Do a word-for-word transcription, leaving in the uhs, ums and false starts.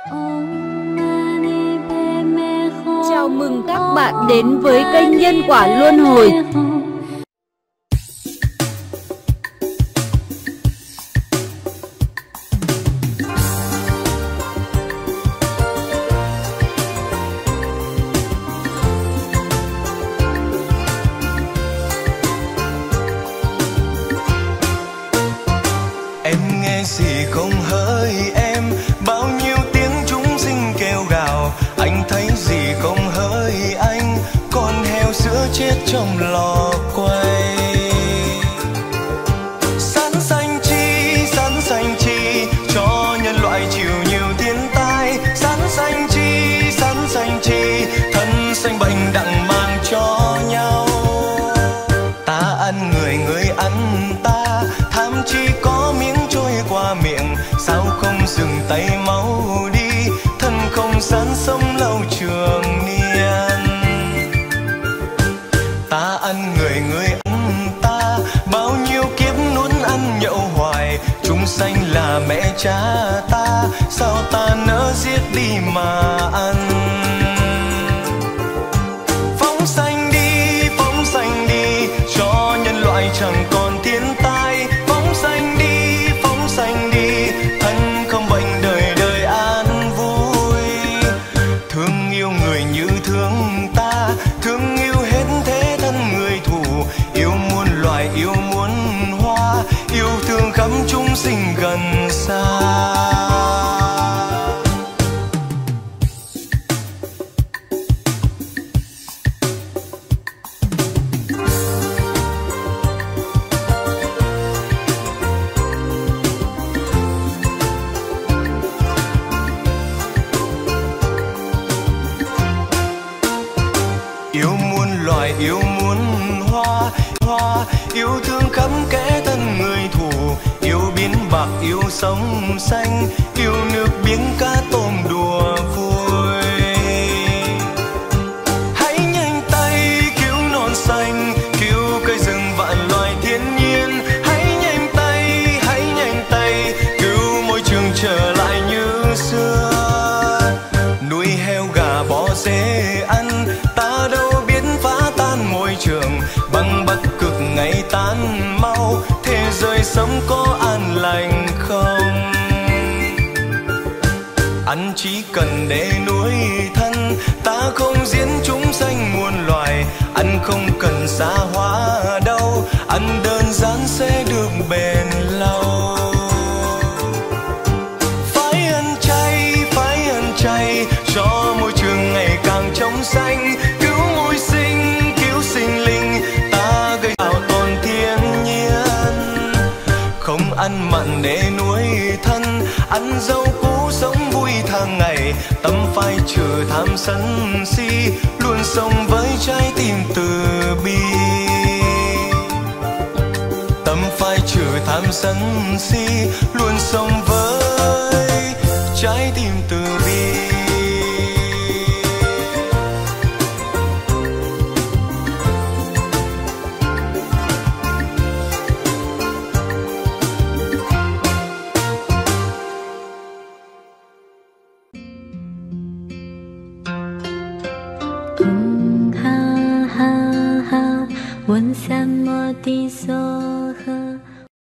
Chào mừng các bạn đến với kênh Nhân Quả Luân Hồi. Em nghe gì không hỡi em, bao nhiêu tiếng chúng sinh kêu gào. Anh thấy gì không hỡi anh, con heo sữa chết trong lò quay. Sán xanh chi, sán xanh chi, cho nhân loại chịu nhiều thiên tai. Sán xanh chi, sán xanh chi, thân xanh bệnh đặng mang cho nhau. Ta ăn người, người ăn ta, tham chi có miếng trôi qua miệng. Sao không dừng tay máu đi, thân không sán sống lâu trường niên. Ta ăn người, người ăn ta, bao nhiêu kiếp nuốt ăn nhậu hoài. Chúng sanh là mẹ cha ta, sao ta nỡ giết đi mà ăn. Phóng sanh đi, phóng sanh đi, cho nhân loại chẳng còn thiên tai. Phóng sanh đi, phóng sanh đi, thân không bệnh đời đời an vui. Thương yêu người như thương ta, thương yêu hết thế thân người thù. Yêu muôn loài, yêu muôn hoa, yêu thương khắp chúng sinh gần xa. Yêu muôn loài, yêu muôn hoa, hoa, yêu thương khắp kẻ thân người thù. Yêu biển bạc, yêu sông xanh, yêu nước biển cá tôm đùa vui. Hãy nhanh tay cứu non xanh, cứu cây rừng vạn loài thiên nhiên. Hãy nhanh tay, hãy nhanh tay, cứu môi trường trở lại như xưa. Nuôi heo gà bò dê ăn, ta đâu biết phá tan môi trường. Bằng bất cực ngày tan mau, thế giới sống có an lành không? Ăn chỉ cần để nuôi thân, ta không diễn chúng sanh muôn loài. Ăn không cần xa hoa đâu, ăn đơn giản sẽ được bền lâu. Phải ăn chay, phải ăn chay, cho môi trường ngày càng trong xanh. Cứu môi sinh, cứu sinh linh, ta gây bảo tồn thiên nhiên. Không ăn mặn để nuôi thân, ăn rau củ sống vui tháng ngày. Tâm phải trừ tham sân si, luôn sống với trái tim từ bi. Tâm phải trừ tham sân si, luôn sống với trái tim từ bi.